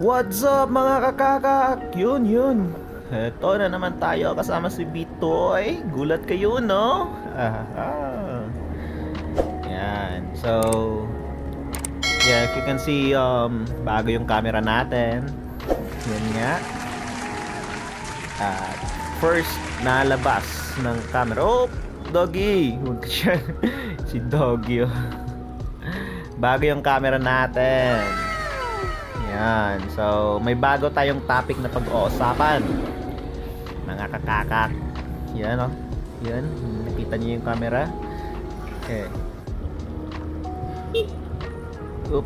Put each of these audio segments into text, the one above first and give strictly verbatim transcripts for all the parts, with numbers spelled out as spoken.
What's up mga kakakak? Yun yun. Eto na naman tayo kasama si Bitoy. Gulat kayo, no? Ah, ah. Yan. So, yeah, if you can see, um, bago yung camera natin. Yan nga. At first, nalabas ng camera. Oh, Doggy! Huwag siya. Si Doggy, oh. Bago yung camera natin. Yan. So, may bago tayong topic na pag-uusapan. Mga kakakak. Yan, oh. Yan. Nakita niyo yung camera. Okay. Oop.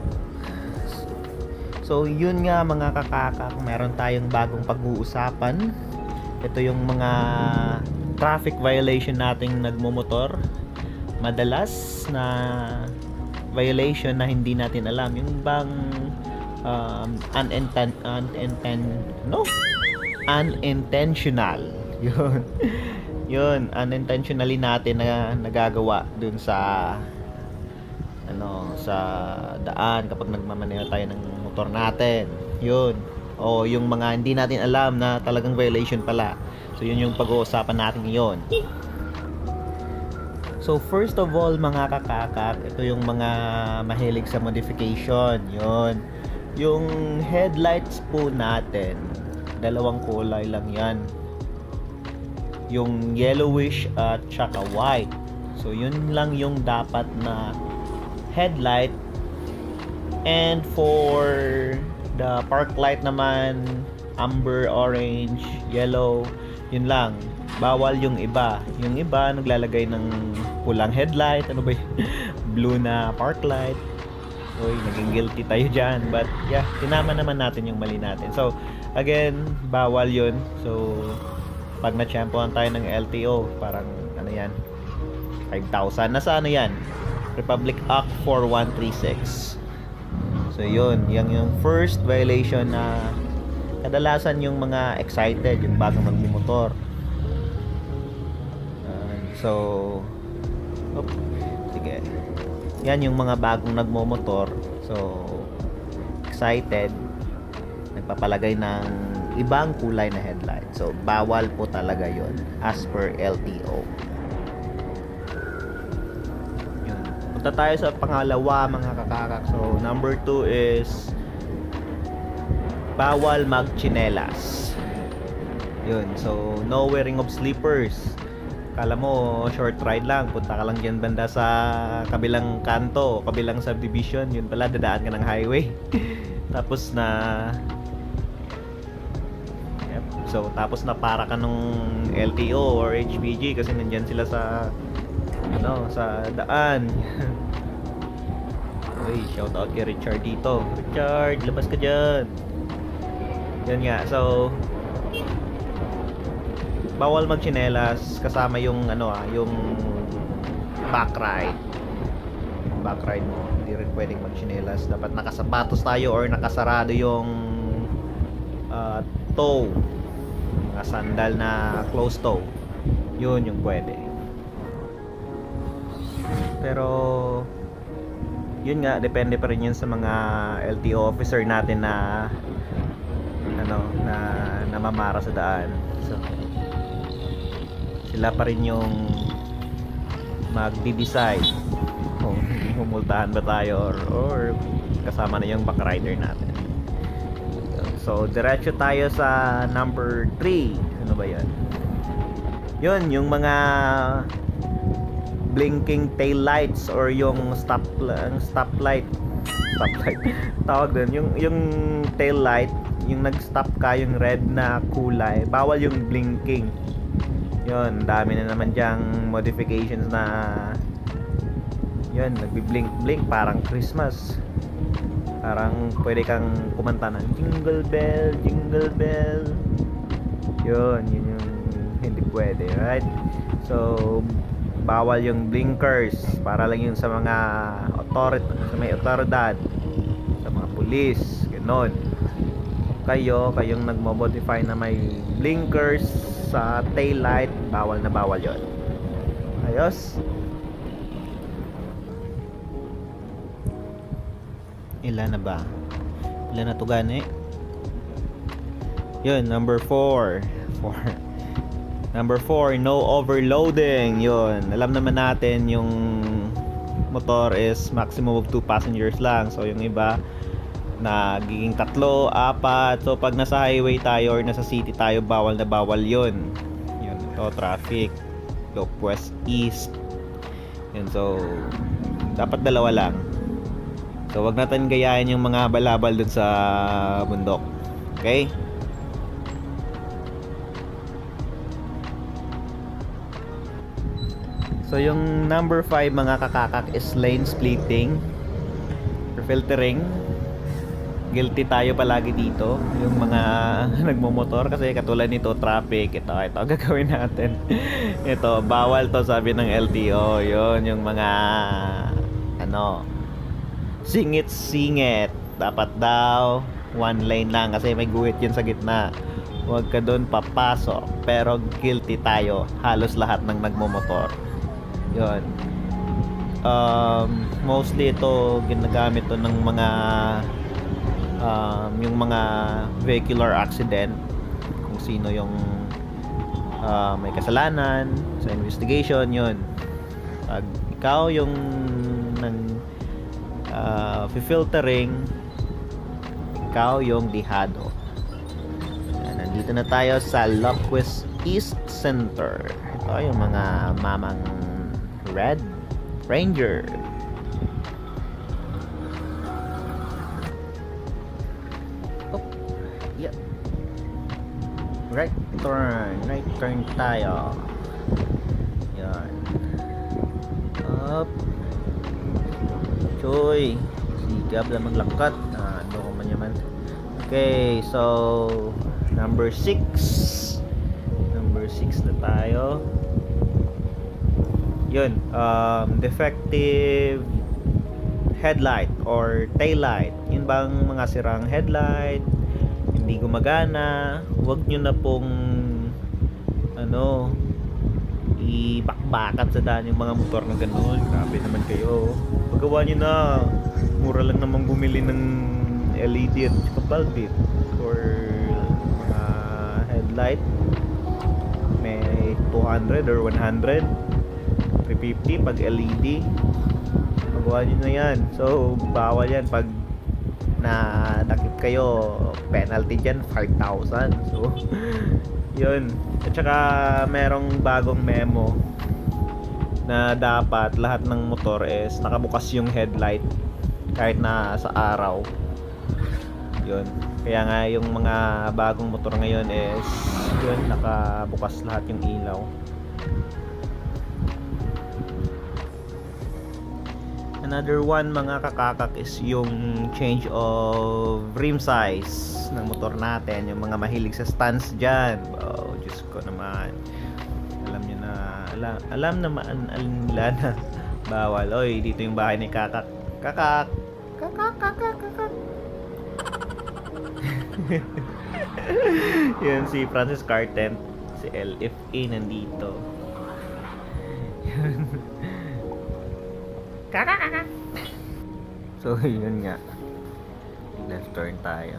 So, yun nga mga kakakak. Meron tayong bagong pag-uusapan. Ito yung mga traffic violation nating nagmumotor. Madalas na violation na hindi natin alam. Yung bang um, uninten uninten no unintentional yun yun unintentionally natin na nagagawa dun sa ano sa daan kapag nagmamaneho tayo ng motor natin, yun, o yung mga hindi natin alam na talagang violation pala. So yun yung pag-uusapan natin ngayon. So first of all mga kakakak, ito yung mga mahilig sa modification. Yun, yung headlights po natin, dalawang kulay lang yan, yung yellowish at saka white. So yun lang yung dapat na headlight. And for the park light naman, amber, orange, yellow, yun lang. Bawal yung iba. Yung iba naglalagay ng pulang headlight, ano ba yun? Blue na park light. Uy, naging guilty tayo dyan. But yeah, tinama naman natin yung mali natin. So again, bawal yun. So pag na-champuan tayo ng L T O, parang ano yan, five thousand. Nasa ano yan? Republic Act four one three six. So yun, yung, yung first violation na kadalasan yung mga excited, yung bagong magmumotor. So, op, sige. Yan yung mga bagong nagmomotor. So, excited, nagpapalagay ng ibang kulay na headlight. So, bawal po talaga yon as per L T O. Yun. Punta tayo sa pangalawa mga kakakak. So, number two is bawal magchinelas. Yun. So, no wearing of slippers. Kala mo short ride lang, punta ka lang dyan banda sa kabilang kanto, kabilang subdivision, yun pala dadaan ka ng highway. Tapos na yep. So tapos na para ka nung L T O or H P G kasi nandyan sila sa ano, sa daan. Uy, shout out kay Richard dito. Richard, labas ka dyan. Yan nga, so bawal magchinelas kasama yung ano ah, yung back ride. Back ride mo, hindi rin pwedeng magchinelas. Dapat nakasapatos tayo or nakasarado yung uh, toe, mga sandal na closed toe. Yun yung pwede. Pero yun nga, depende pa rin yun sa mga L T O officer natin na ano, na namamara sa daan. So sila pa rin yung magde-decide kung humultahan ba tayo or, or kasama na yung back rider natin. So diretso tayo sa number three. Ano ba yan? Yun, yung mga blinking tail lights or yung stop stop light stoplight tawag din, yung yung tail light, yung nag-stop ka, yung red na kulay, bawal yung blinking. Yun, dami na naman dyang modifications na yun, nagbi-blink blink parang Christmas. Parang pwede kang kumanta ng jingle bell, jingle bell. Yun, yun yung hindi pwede, right? So bawal yung blinkers, para lang yun sa mga authority, sa may otoridad, sa mga pulis, gano'n. Kayo, kayong nagmo-modify na may blinkers sa tail light, bawal na bawal yon. Ayos. Ilan na ba? Ilan na to gani? Yun, number four. four. Number four, no overloading. Yun, alam naman natin yung motor is maximum of two passengers lang. So yung iba nagiging tatlo, apat. So pag nasa highway tayo or nasa city tayo, bawal na bawal yun. Yun, ito traffic, loop west east. Yun, so dapat dalawa lang. So wag natin gayahin yung mga balabal dun sa bundok. Okay? So yung number five mga kakakak is lane splitting or filtering. Guilty tayo palagi dito, yung mga nagmomotor, kasi katulad nito traffic, ito ito gagawin natin. Ito bawal to, sabi ng L T O. Yun, yung mga ano, singit singit, dapat daw one lane lang kasi may guhit yun sa gitna. Huwag ka doon papasok, pero guilty tayo, halos lahat ng nagmomotor. Yun. Um, mostly ito ginagamit to ng mga um, yung mga vehicular accident, kung sino yung uh, may kasalanan sa investigation. Yun, pag ikaw yung nang uh, filtering, ikaw yung dihado. Yan, nandito na tayo sa Lockwest East Center. Ito yung mga mamang Red Ranger. Oh, yeah. Right turn, right turn tayo. Yan. Up. Choy. Sigab lang maglangkat. Ah, ano ko man yaman. Okay, so number six. Number six na tayo. Yun, um, defective headlight or tail light. Yun bang mga sirang headlight, hindi gumagana, huwag nyo na pong ano, ibakbakan sa daan yung mga motor na gano'n. Grabe naman kayo. Paggawa nyo na, mura lang naman bumili ng L E D at bulb it for mga headlight. May two hundred or one hundred, three fifty pag L E D. Magawa nyo na yan. So bawal yan. Pag nadakip kayo, penalty dyan five thousand. So yun. At saka merong bagong memo na dapat lahat ng motor is nakabukas yung headlight kahit na sa araw. Yun. Kaya nga yung mga bagong motor ngayon is yun, nakabukas lahat yung ilaw. Another one mga kakakak is yung change of rim size ng motor natin. Yung mga mahilig sa stance dyan, oh Diyos ko naman, alam nyo na, alam, alam naman nila na bawal. Oy, dito yung bahay ni kakak. Kakak, kakak, kakak, kakak. Yan si Francis Cartent, si L F A nandito. Yan. Kakak, kakak. So yun nga, left turn tayo.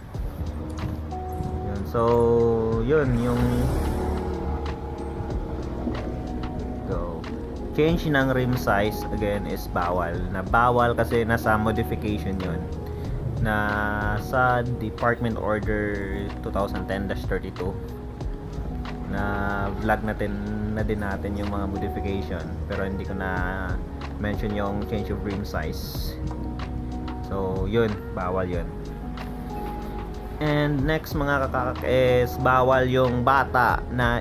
Yun, so yun yung go change ng rim size again is bawal. Na bawal kasi nasa modification yun, na sa Department Order twenty ten dash thirty-two. Na vlog natin na din natin yung mga modification, pero hindi ko na mention yung change of rim size. So yun, bawal yun. And next mga kakak is bawal yung bata na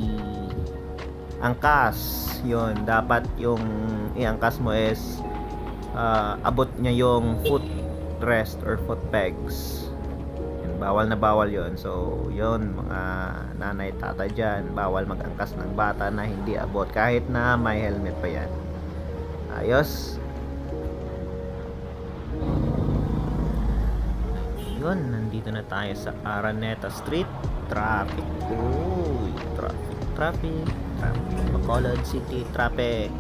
i-angkas. Yun, dapat yung i-angkas mo is uh, abot niya yung foot rest or foot pegs. Yun, bawal na bawal yun. So yun, mga nanay tata dyan, bawal mag-angkas ng bata na hindi abot kahit na may helmet pa yan. Ayos. Yun, nandito na tayo sa Araneta Street. Traffic. Uy, traffic, traffic, traffic. Bacolod City traffic.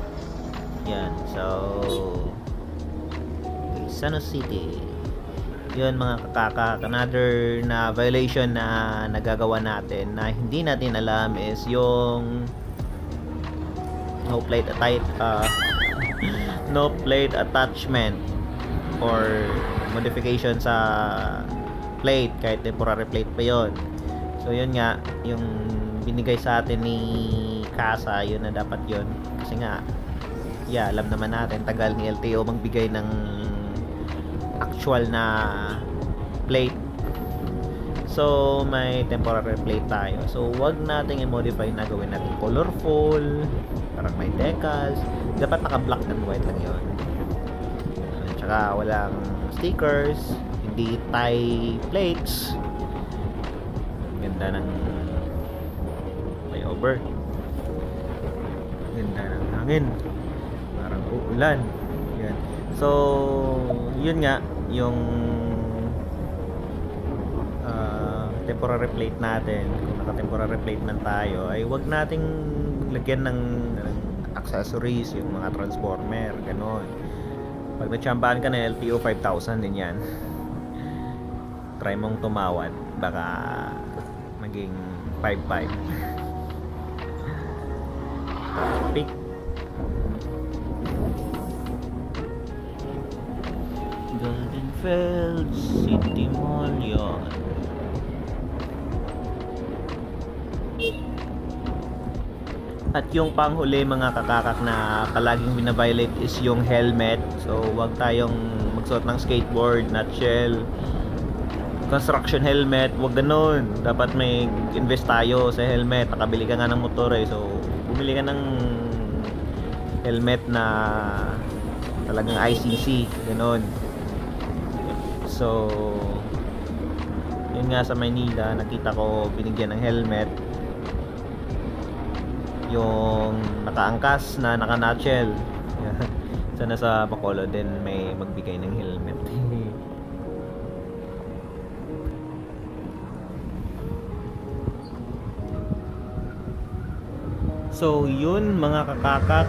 Yan, so Quezon City. yun mga kakakak, another na violation na nagagawa natin na hindi natin alam is yung no plate attach uh, no plate attachment or modification sa plate kahit temporary plate pa yon. So yun nga yung binigay sa atin ni Casa, yun na dapat yun kasi nga yeah, alam naman natin tagal ni L T O magbigay ng actual na plate. So may temporary plate tayo, so wag nating i-modify na gawin natin colorful, parang may decals. Dapat naka black and white lang yun, at saka walang stickers, hindi tie plates. Ganda ng flyover, ganda ng hangin, parang uulan. Yan. So yun nga yung uh, temporary plate natin. Kung naka temporary plate man tayo ay wag nating lagyan ng, ng accessories, yung mga transformer, ganon. Pag natsambahan ka na L T O, five thousand din yan. Try mong tumawad, baka maging five five. Pick. Goldenfeld City Mall yun. At yung panghuli mga kakakak na palaging binaviolate is yung helmet. So wag tayong magsuot ng skateboard, nutshell, construction helmet, wag ganun. Dapat may invest tayo sa helmet. Nakabili ka nga ng motor eh, so bumili ka ng helmet na talagang I C C, ganun. So yun nga sa Maynila, nakita ko binigyan ng helmet yung nakaangkas na naka-nutshell. Sana sa Bacolod din may magbigay ng helmet. So yun mga kakakak,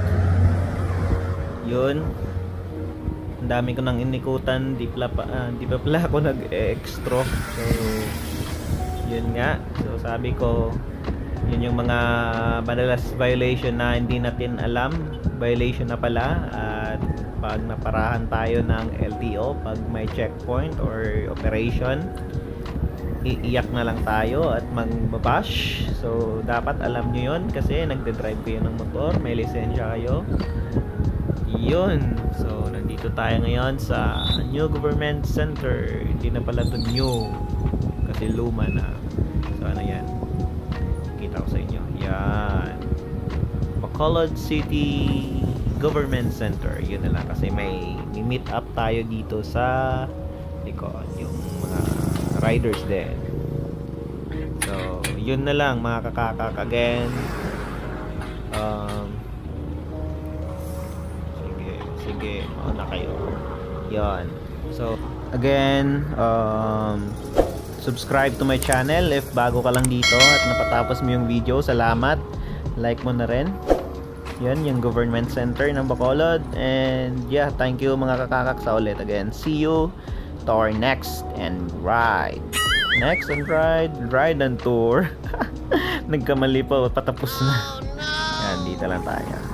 yun, ang dami ko nang inikutan, di pala pa, ah, di pa pala ako nag-extra. So yun nga, so sabi ko yun yung mga madalas violation na hindi natin alam, violation na pala. At pag naparahan tayo ng L T O, pag may checkpoint or operation, iiyak na lang tayo at magbabash. So dapat alam nyo yun kasi nagde-drive kayo ng motor, may lisensya kayo. Yun, so nandito tayo ngayon sa New Government Center. Hindi na pala ito new kasi luma na. So ano yan, kita ko sa inyo, yan, Bacolod City Government Center. Yun na lang kasi may meet up tayo dito sa likod, yung mga riders din. So yun na lang mga kakakak. Again, um, sige sige mauna kayo. Yan, so again, um, subscribe to my channel if bago ka lang dito at napatapos mo yung video. Salamat, like mo na rin. Yan yung Government Center ng Bacolod. And yeah, thank you mga kakakak sa ulit. Again, see you to our next and ride. Next and ride, ride and tour. Nagkamali pa, patapos na. Yan, dito lang tayo.